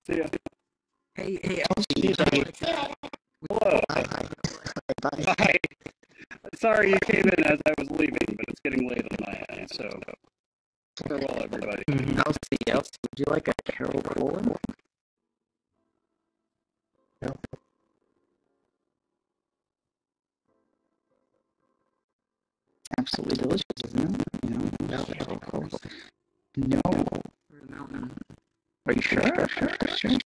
See ya. Hey, Elsie. Hello. Bye. Hi. Sorry you came in as I was leaving, but it's getting late on my end, so farewell, everybody. Elsie, would you like a Carol Cola? No. Absolutely delicious, isn't it? You know, without the Carol Cola. No. Are you sure? Sure.